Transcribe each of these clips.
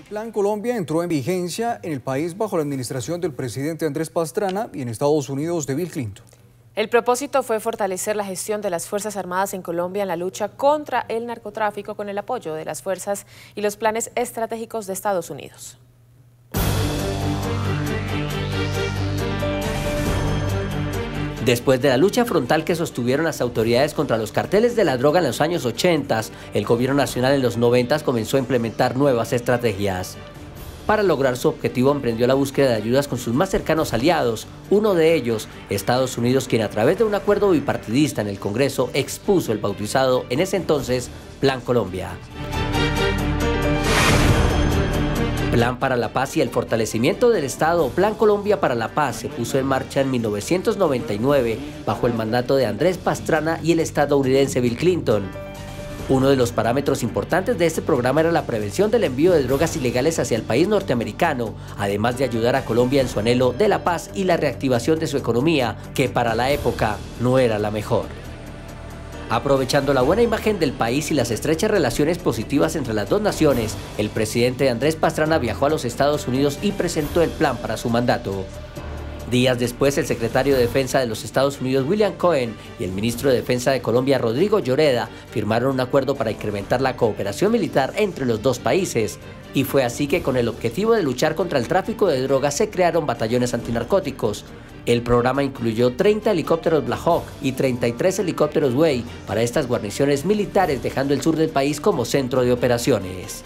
Plan Colombia entró en vigencia en el país bajo la administración del presidente Andrés Pastrana y en Estados Unidos de Bill Clinton. El propósito fue fortalecer la gestión de las Fuerzas Armadas en Colombia en la lucha contra el narcotráfico con el apoyo de las fuerzas y los planes estratégicos de Estados Unidos. Después de la lucha frontal que sostuvieron las autoridades contra los carteles de la droga en los años 80, el gobierno nacional en los 90 comenzó a implementar nuevas estrategias. Para lograr su objetivo emprendió la búsqueda de ayudas con sus más cercanos aliados, uno de ellos, Estados Unidos, quien a través de un acuerdo bipartidista en el Congreso expuso el bautizado en ese entonces Plan Colombia. Plan para la Paz y el fortalecimiento del Estado, Plan Colombia para la Paz, se puso en marcha en 1999 bajo el mandato de Andrés Pastrana y el estadounidense Bill Clinton. Uno de los parámetros importantes de este programa era la prevención del envío de drogas ilegales hacia el país norteamericano, además de ayudar a Colombia en su anhelo de la paz y la reactivación de su economía, que para la época no era la mejor. Aprovechando la buena imagen del país y las estrechas relaciones positivas entre las dos naciones, el presidente Andrés Pastrana viajó a los Estados Unidos y presentó el plan para su mandato. Días después, el secretario de Defensa de los Estados Unidos, William Cohen, y el ministro de Defensa de Colombia, Rodrigo Lloreda, firmaron un acuerdo para incrementar la cooperación militar entre los dos países. Y fue así que, con el objetivo de luchar contra el tráfico de drogas, se crearon batallones antinarcóticos. El programa incluyó 30 helicópteros Black Hawk y 33 helicópteros Way para estas guarniciones militares, dejando el sur del país como centro de operaciones.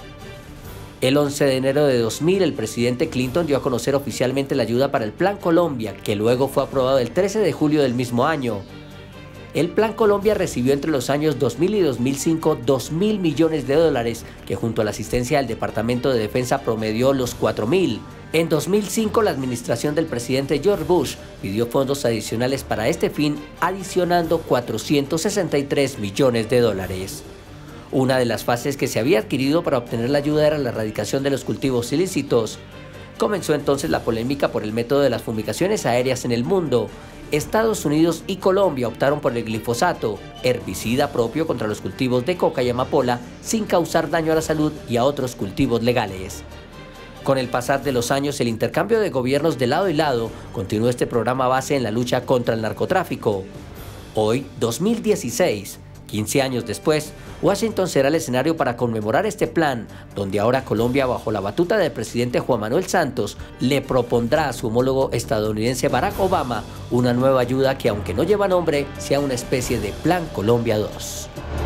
El 11 de enero de 2000, el presidente Clinton dio a conocer oficialmente la ayuda para el Plan Colombia, que luego fue aprobado el 13 de julio del mismo año. El Plan Colombia recibió entre los años 2000 y 2005 $2.000 millones, que junto a la asistencia del Departamento de Defensa promedió los 4.000. En 2005, la administración del presidente George Bush pidió fondos adicionales para este fin, adicionando $463 millones. Una de las fases que se había adquirido para obtener la ayuda era la erradicación de los cultivos ilícitos. Comenzó entonces la polémica por el método de las fumigaciones aéreas en el mundo. Estados Unidos y Colombia optaron por el glifosato, herbicida propio contra los cultivos de coca y amapola, sin causar daño a la salud y a otros cultivos legales. Con el pasar de los años, el intercambio de gobiernos de lado y lado continuó este programa base en la lucha contra el narcotráfico. Hoy, 2016, 15 años después, Washington será el escenario para conmemorar este plan, donde ahora Colombia, bajo la batuta del presidente Juan Manuel Santos, le propondrá a su homólogo estadounidense Barack Obama una nueva ayuda que, aunque no lleva nombre, sea una especie de Plan Colombia 2.